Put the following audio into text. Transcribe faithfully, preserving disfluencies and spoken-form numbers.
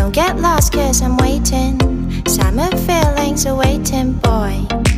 Don't get lost cause I'm waiting. Summer feelings are waiting, boy.